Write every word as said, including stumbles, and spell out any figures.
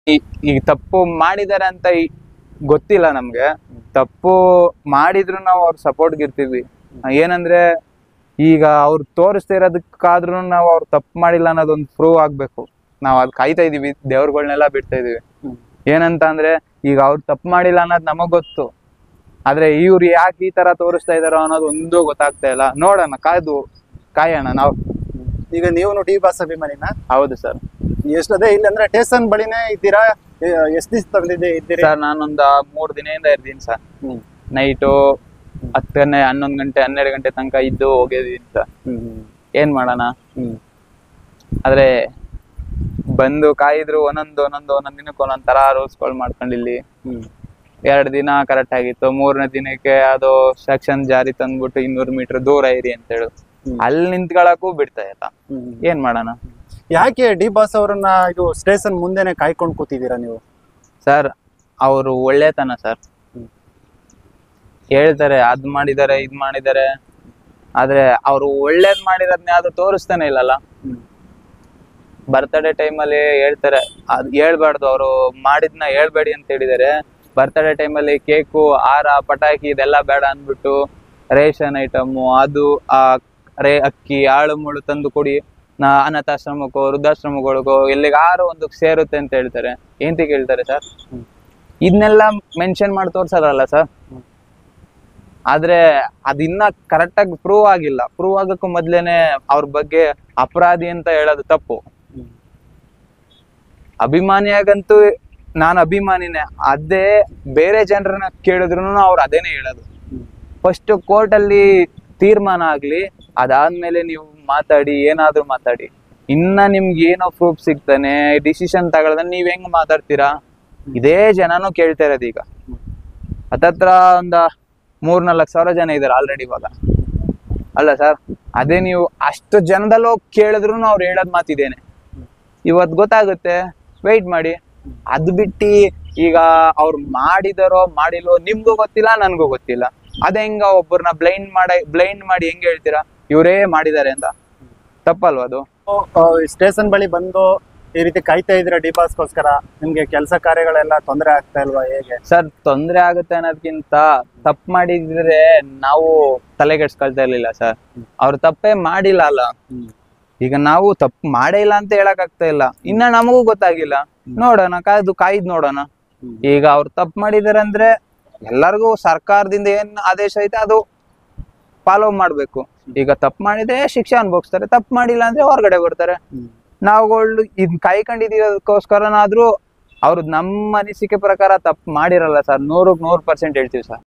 ಈಗ ತಪ್ಪು ಮಾಡಿದಾರೆ ಅಂತ ಗೊತ್ತಿಲ್ಲ ನಮ್ಗೆ. ತಪ್ಪು ಮಾಡಿದ್ರು ನಾವು ಅವ್ರ ಸಪೋರ್ಟ್ಗೆ ಇರ್ತೀವಿ. ಏನಂದ್ರೆ ಈಗ ಅವ್ರು ತೋರಿಸ್ತಾ ಇರೋದಕ್ಕಾದ್ರೂ ನಾವು ಅವ್ರು ತಪ್ಪು ಮಾಡಿಲ್ಲ ಅನ್ನೋದೊಂದು ಪ್ರೂವ್ ಆಗ್ಬೇಕು. ನಾವ್ ಅದ್ ಕಾಯ್ತಾ ಇದೀವಿ, ದೇವ್ರುಗಳ್ನೆಲ್ಲ ಬಿಡ್ತಾ ಇದೀವಿ. ಏನಂತ ಅಂದ್ರೆ ಈಗ ಅವ್ರು ತಪ್ಪು ಮಾಡಿಲ್ಲ ಅನ್ನೋದು ನಮಗ್ ಗೊತ್ತು, ಆದ್ರೆ ಇವ್ರು ಯಾಕೆ ಈ ತರ ತೋರಿಸ್ತಾ ಇದಾರೋ ಅನ್ನೋದು ಒಂದು ಗೊತ್ತಾಗ್ತಾ ಇಲ್ಲ. ನೋಡೋಣ, ಕಾಯ್ದು ಕಾಯೋಣ ನಾವು. ಈಗ ನೀವು ಡಿ ಬಾಸ್ ಅಭಿಮಾನಿನ? ಹೌದು ಸರ್. ಎಷ್ಟದೇ ಇಲ್ಲಿ ಅಂದ್ರೆ ಸ್ಟೇಷನ್ ಬಳಿನೇ ಇದ್ದೀರಾ? ಎಷ್ಟ್ ದಿವಸ ತಂದಿದ್ದೆ ಇದ್ದೀರಿ ಸರ್? ನಾನೊಂದ್ ಮೂರ್ ದಿನದಿಂದ ಇರ್ತೀನಿ ಸರ್. ನೈಟು ಹತ್ತನೇ ಹನ್ನೊಂದ್ ಗಂಟೆ ಹನ್ನೆರಡು ಗಂಟೆ ತನಕ ಇದ್ದು ಹೋಗಿದೀನಿ ಸರ್. ಏನ್ ಮಾಡೋಣ, ಆದ್ರೆ ಬಂದು ಕಾಯಿದ್ರು ಒಂದೊಂದು ಒಂದೊಂದು ಒಂದೊಂದ್ ದಿನಕ್ಕೆ ಒಂದೊಂದ್ ತರ ರೂಲ್ಸ್ಗಳು ಮಾಡ್ಕೊಂಡು ಇಲ್ಲಿ ಎರಡ್ ದಿನ ಕರೆಕ್ಟ್ ಆಗಿತ್ತು. ಮೂರನೇ ದಿನಕ್ಕೆ ಅದು ಸೆಕ್ಷನ್ ಜಾರಿ ತಂದ್ಬಿಟ್ಟು ಇನ್ನೂರು ಮೀಟರ್ ದೂರ ಇರಿ ಅಂತ ಹೇಳು, ಅಲ್ಲಿ ನಿಂತ್ಕೊಳಕ್ಕೂ ಬಿಡ್ತಾ ಇಲ್ಲ. ಏನ್ ಮಾಡೋಣ? ಯಾಕೆ ಡಿ ಬಾಸ್ ಅವ್ರನ್ನ ಇದು ಸ್ಟೇಷನ್ ಮುಂದೆನೆ ಕಾಯ್ಕೊಂಡು ಕೂತಿದ್ದೀರಾ ನೀವು? ಸರ್, ಅವರು ಒಳ್ಳೆತನ ಸರ್. ಹೇಳ್ತಾರೆ ಅದ್ ಮಾಡಿದಾರೆ ಇದ್ ಮಾಡಿದಾರೆ, ಆದ್ರೆ ಅವ್ರು ಒಳ್ಳೇದ್ ಮಾಡಿರೋದ್ನ ಯಾವ್ದು ತೋರಿಸ್ತಾನೆ ಇಲ್ಲಲ್ಲ. ಬರ್ತ್ಡೇ ಟೈಮಲ್ಲಿ ಹೇಳ್ತಾರೆ ಅದ್ ಹೇಳ್ಬಾರ್ದು, ಅವರು ಮಾಡಿದ್ನ ಹೇಳ್ಬೇಡಿ ಅಂತ ಹೇಳಿದಾರೆ. ಬರ್ತ್ಡೇ ಟೈಮಲ್ಲಿ ಕೇಕು, ಹಾರ, ಪಟಾಕಿ ಇದೆಲ್ಲ ಬೇಡ ಅಂದ್ಬಿಟ್ಟು ರೇಷನ್ ಐಟಮು, ಅದು ಆ ರೇ ಅಕ್ಕಿ ಆಳು ಮುಳು ತಂದು ಕೊಡಿ, ನಾ ಅನಾಥಾಶ್ರಮಕ್ಕೋ ವೃದ್ಧಾಶ್ರಮಗಳಿಗೋ ಎಲ್ಲಿಗಾರು ಒಂದು ಸೇರುತ್ತೆ ಅಂತ ಹೇಳ್ತಾರೆ. ಏಂತ ಕೇಳ್ತಾರೆ ಸರ್? ಇದನ್ನೆಲ್ಲ ಮೆನ್ಷನ್ ಮಾಡಿ ತೋರ್ಸಲ್ಲ ಸರ್. ಆದ್ರೆ ಅದಿನ್ನ ಕರೆಕ್ಟ್ ಆಗಿ ಪ್ರೂವ್ ಆಗಿಲ್ಲ. ಪ್ರೂವ್ ಆಗಕ್ಕೂ ಮೊದ್ಲೇನೆ ಅವ್ರ ಬಗ್ಗೆ ಅಪರಾಧಿ ಅಂತ ಹೇಳೋದು ತಪ್ಪು. ಅಭಿಮಾನಿಯಾಗಂತೂ ನಾನು ಅಭಿಮಾನಿನೇ, ಅದೇ ಬೇರೆ ಜನರನ್ನ ಕೇಳಿದ್ರು ಅವ್ರು ಅದೇನೆ ಹೇಳೋದು. ಫಸ್ಟ್ ಕೋರ್ಟ್ ಅಲ್ಲಿ ತೀರ್ಮಾನ ಆಗ್ಲಿ, ಅದಾದ್ಮೇಲೆ ನೀವು ಮಾತಾಡಿ, ಏನಾದ್ರು ಮಾತಾಡಿ. ಇನ್ನ ನಿಮ್ಗೆ ಏನೋ ಪ್ರೂಫ್ ಸಿಗ್ತಾನೆ ಡಿಸಿಷನ್ ತಗೊಳ್ದ ನೀವ್ ಹೆಂಗ್ ಮಾತಾಡ್ತೀರಾ? ಇದೇ ಜನನು ಕೇಳ್ತಾ ಇರೋದು. ಈಗ ಹತ್ತತ್ರ ಒಂದ ಮೂರ್ ನಾಲ್ಕು ಸಾವಿರ ಜನ ಇದಾರೆ ಆಲ್ರೆಡಿ ಇವಾಗ, ಅಲ್ಲ ಸರ್? ಅದೇ ನೀವು ಅಷ್ಟು ಜನದಲ್ಲೋ ಕೇಳಿದ್ರು ಅವ್ರು ಹೇಳೋದ್ ಮಾತಿದೇನೆ. ಇವತ್ ಗೊತ್ತಾಗುತ್ತೆ, ವೆಯ್ಟ್ ಮಾಡಿ. ಅದ್ ಬಿಟ್ಟು ಈಗ ಅವ್ರು ಮಾಡಿದಾರೋ ಮಾಡಿಲ್ವೋ ನಿಮ್ಗೂ ಗೊತ್ತಿಲ್ಲ, ನನ್ಗೂ ಗೊತ್ತಿಲ್ಲ. ಅದ ಹೆಂಗ ಒಬ್ಬರನ್ನ ಬ್ಲೈಂಡ್ ಮಾಡ ಬ್ಲೈಂಡ್ ಮಾಡಿ ಹೆಂಗ್ ಹೇಳ್ತೀರಾ ಇವರೇ ಮಾಡಿದಾರೆ ಅಂತ? ತಪ್ಪಲ್ವಾ ಅದು? ಸ್ಟೇಷನ್ ಬಳಿ ಬಂದು ಈ ರೀತಿ ಕಾಯ್ತಾ ಇದ್ರ ಡಿ ಬಾಸ್ಗೋಸ್ಕರ ನಿಮ್ಗೆ ಕೆಲಸ ಕಾರ್ಯಗಳೆಲ್ಲ ತೊಂದರೆ ಆಗ್ತಾ ಇಲ್ವಾ? ಹೇಗೆ ಸರ್? ತೊಂದರೆ ಆಗುತ್ತೆ ಅನ್ನೋದಕ್ಕಿಂತ ತಪ್ಪು ಮಾಡಿದ್ರೆ ನಾವು ತಲೆಗೆಡ್ಸ್ಕೊಳ್ತಾ ಇರ್ಲಿಲ್ಲ ಸರ್. ಅವ್ರು ತಪ್ಪೇ ಮಾಡಿಲ್ಲ ಅಲ್ಲ. ಈಗ ನಾವು ತಪ್ಪು ಮಾಡೇ ಇಲ್ಲ ಅಂತ ಹೇಳಕ್ ಆಗ್ತಾ ಇಲ್ಲ. ಇನ್ನ ನಮಗೂ ಗೊತ್ತಾಗಿಲ್ಲ. ನೋಡೋಣ, ಕಾಯ್ದು ಕಾಯ್ದು ನೋಡೋಣ. ಈಗ ಅವ್ರು ತಪ್ಪು ಮಾಡಿದಾರೆ ಅಂದ್ರೆ ಎಲ್ಲರಿಗೂ ಸರ್ಕಾರದಿಂದ ಏನ್ ಆದೇಶ ಐತೆ ಅದು ಫಾಲೋ ಮಾಡ್ಬೇಕು. ಈಗ ತಪ್ಪು ಮಾಡಿದ್ರೆ ಶಿಕ್ಷೆ ಅನುಭವಿಸ್ತಾರೆ, ತಪ್ಪು ಮಾಡಿಲ್ಲ ಅಂದ್ರೆ ಹೊರಗಡೆ ಬರ್ತಾರೆ. ನಾವುಗಳು ಇದ್ ಕಾಯ್ಕೊಂಡಿದೀವಕ್ಕೋಸ್ಕರನಾದ್ರೂ ಅವ್ರು ನಮ್ಮ ಅನಿಸಿಕೆ ಪ್ರಕಾರ ತಪ್ಪು ಮಾಡಿರಲ್ಲ ಸರ್. ನೂರಕ್ಕೆ ನೂರು ಪರ್ಸೆಂಟ್ ಹೇಳ್ತೀವಿ ಸರ್.